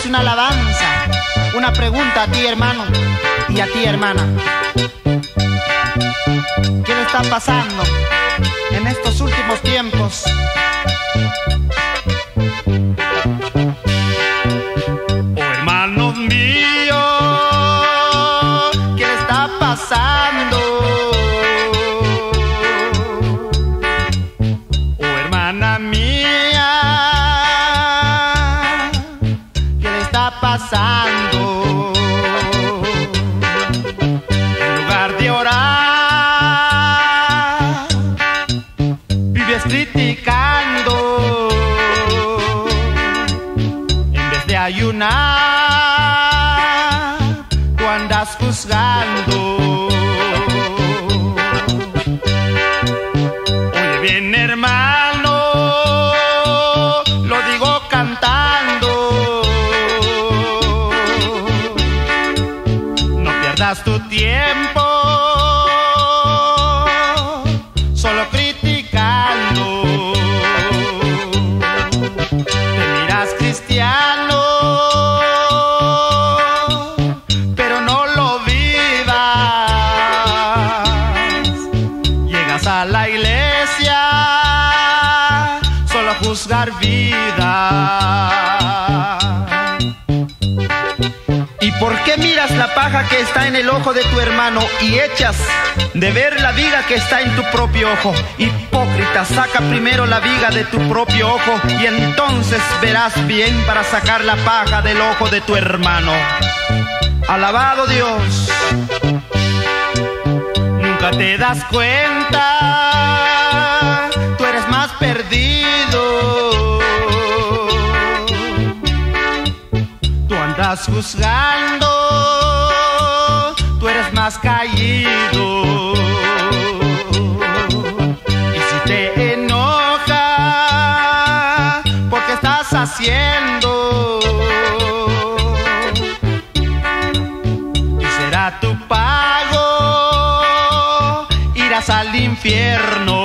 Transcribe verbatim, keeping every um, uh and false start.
es una alabanza, una pregunta a ti, hermano, y a ti, hermana. ¿Qué le está pasando en estos últimos tiempos? Oh, hermanos míos, ¿qué le está pasando? oh, hermana mía, ¿Qué le está pasando? en lugar de orar, Vives criticando en vez de ayunar, tú andas juzgando. Oye bien, hermano, Lo digo cantando, no pierdas tu tiempo solo criticando. Te miras cristiano, pero no lo vivas. Llegas a la iglesia solo a juzgar vida. ¿Y por qué miras la paja que está en el ojo de tu hermano y echas de ver la viga que está en tu propio ojo? Hipócrita, saca primero la viga de tu propio ojo y entonces verás bien para sacar la paja del ojo de tu hermano. Alabado Dios. Nunca te das cuenta, tú eres más perdido. Tú andas juzgando, tú eres más caído. Y si te enoja, ¿por qué estás haciendo? Y será tu pago, irás al infierno.